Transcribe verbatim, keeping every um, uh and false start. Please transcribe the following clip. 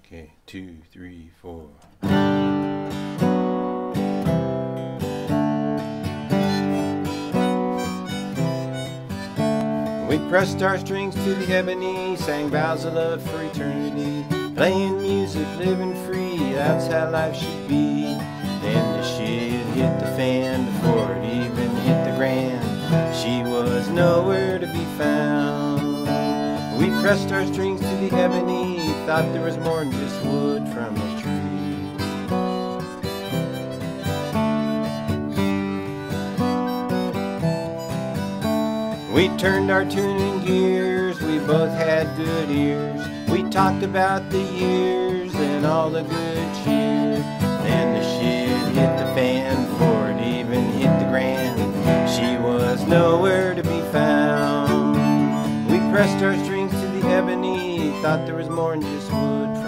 Okay, two, three, four. We pressed our strings to the ebony, sang vows of love for eternity, playing music, living free, that's how life should be. Then the shit hit the fan before it even hit the ground. She was nowhere to be found. We pressed our strings to the ebony, thought there was more than just wood from the tree. We turned our tuning gears, we both had good ears. We talked about the years and all the good cheer. Then the shit hit the fan before it even hit the ground. She was nowhere to be found. We pressed our strings to the ebony, thought there was more than just wood